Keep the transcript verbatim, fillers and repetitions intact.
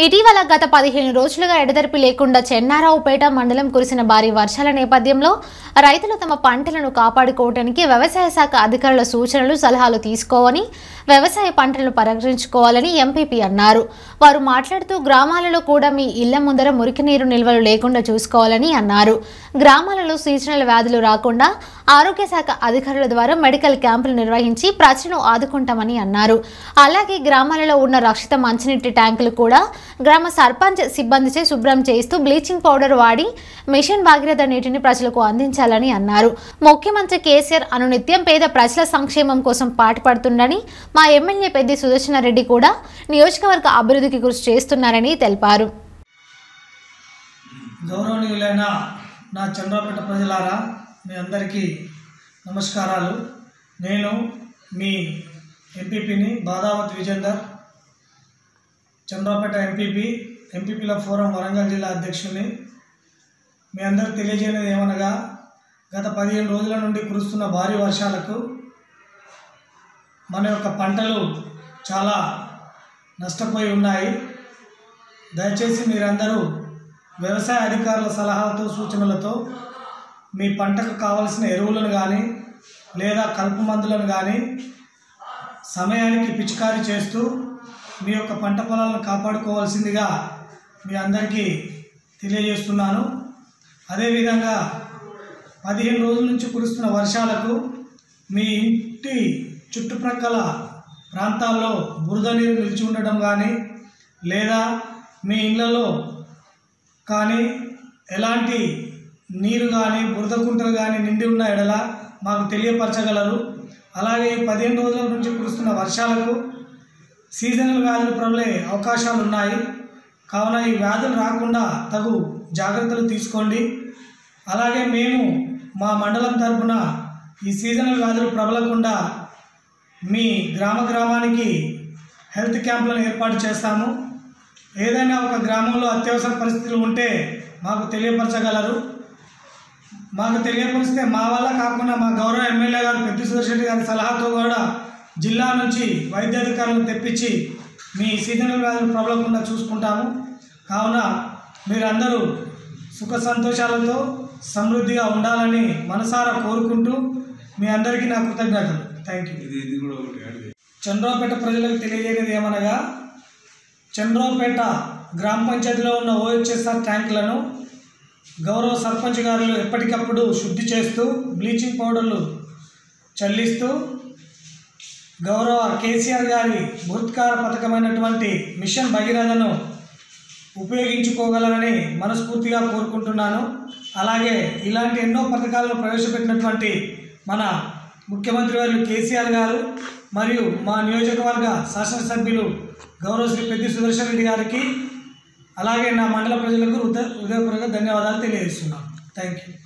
ఇటీవల గత పదిహేను రోజులుగా ఎడతెరిపి లేకుండా చెన్నారావుపేట మండలం కురిసిన భారీ వర్షాల నేపథ్యంలో రైతులు తమ పంటలను కాపాడుకోవడానికి వ్యవసాయ శాఖ అధికారుల సూచనలు సలహాలు తీసుకోవాలని వ్యవసాయ పంటలను పరిరక్షించుకోవాలని ఎంపీపీ అన్నారు. వారు మాట్లాడుతూ గ్రామాలలో కూడా మీ ఇళ్ల ముందర మురికి నీరు నిల్వలు లేకుండా చూసుకోవాలని అన్నారు. గ్రామాలలో సీజనల్ వ్యాధులు రాకుండా ఆరోగ్య శాఖ అధికారుల ద్వారా మెడికల్ క్యాంపులు నిర్వహించి ప్రజలను ఆదుకుంటామని అన్నారు. అలాగే గ్రామాలలో ఉన్న రక్షిత మంచినీటి ట్యాంకులు కూడా గ్రామ సర్పంచ్ సిబ్బందిచే శుభ్రం చేస్తూ బ్లీచింగ్ పౌడర్ వాడి మిషన్ భాగీరథ నీటిని ప్రజలకు అందించాలని అన్నారు. ముఖ్యమంత్రి కేసీఆర్ అనునిత్యం పేద ప్రజల సంక్షేమం కోసం పాటుపడుతుండని, మా ఎమ్మెల్యే పెద్ది సుదర్శన రెడ్డి కూడా నియోజకవర్గ అభివృద్ధికి కృషి చేస్తున్నారని తెలిపారు. గౌరవనీయులైన నా చంద్రపేట ప్రజలారా, మీ అందరికీ నమస్కారాలు. నేను మీ ఎంపీపీని బాదావత్ విజేందర్, చంద్రపేట ఎంపీపీ ఎంపీపీల ఫోరం వరంగల్ జిల్లా అధ్యక్షుని. మీ అందరికి తెలియజేయనిది ఏమనగా, గత పదిహేను రోజుల నుండి కురుస్తున్న భారీ వర్షాలకు మన యొక్క పంటలు చాలా నష్టపోయి ఉన్నాయి. దయచేసి మీరందరూ వ్యవసాయ అధికారుల సలహాలతో సూచనలతో మీ పంటకు కావలసిన ఎరువులను కానీ లేదా కలుపు మందులను కానీ సమయానికి పిచికారీ చేస్తూ మీ యొక్క పంట పొలాలను కాపాడుకోవాల్సిందిగా మీ అందరికీ తెలియజేస్తున్నాను. అదేవిధంగా పదిహేను రోజుల నుంచి కురుస్తున్న వర్షాలకు మీ ఇంటి చుట్టుప్రక్కల ప్రాంతాల్లో బురద నీరు నిలిచి ఉండడం కానీ లేదా మీ ఇళ్లలో కానీ ఎలాంటి నీరు కానీ బురద కుంటలు కానీ నిండి ఉన్న ఎడల మాకు తెలియపరచగలరు. అలాగే పదిహేను రోజుల నుంచి కురుస్తున్న వర్షాలకు సీజనల్ వ్యాధులు ప్రబలే అవకాశాలు ఉన్నాయి. కావున ఈ వ్యాధులు రాకుండా తగు జాగ్రత్తలు తీసుకోండి. అలాగే మేము మా మండలం తరఫున ఈ సీజనల్ వ్యాధులు ప్రబలకుండా మీ గ్రామ గ్రామానికి హెల్త్ క్యాంపులను ఏర్పాటు చేస్తాము. ఏదైనా ఒక గ్రామంలో అత్యవసర పరిస్థితులు ఉంటే మాకు తెలియపరచగలరు. మాకు తెలియపరిస్తే మా వల్ల కాకుండా మా గౌరవ ఎమ్మెల్యే గారు పెద్ది సుదర్శన రెడ్డి గారి సలహాతో కూడా జిల్లా నుంచి వైద్యాధికారులను తెప్పించి మీ సీజనల్ వ్యాధులు ప్రబలకుండా చూసుకుంటాము. కావున మీరందరూ సుఖ సంతోషాలతో సమృద్ధిగా ఉండాలని మనసారా కోరుకుంటూ మీ అందరికీ నా కృతజ్ఞతలు. Thank you. చంద్రపేట ప్రజలకు తెలియజేయనిది ఏమనగా, చంద్రపేట గ్రామ పంచాయతీలో ఉన్న ఓహెచ్ఎస్ఆర్ ట్యాంకులను గౌరవ సర్పంచ్ గారు ఎప్పటికప్పుడు శుద్ధి చేస్తూ బ్లీచింగ్ పౌడర్లు చల్లిస్తూ గౌరవ కేసీఆర్ గారి బృహత్కార పథకమైనటువంటి మిషన్ భగీరథను ఉపయోగించుకోగలరని మనస్ఫూర్తిగా కోరుకుంటున్నాను. అలాగే ఇలాంటి ఎన్నో పథకాలను ప్రవేశపెట్టినటువంటి మన ముఖ్యమంత్రి వారు కేసీఆర్ గారు మరియు మా నియోజకవర్గ శాసనసభ్యులు గౌరవ శ్రీ పెద్ది సుదర్శన రెడ్డి గారికి అలాగే నా మండల ప్రజలకు హృదయపూర్వక ధన్యవాదాలు తెలియజేస్తున్నాను. Thank you.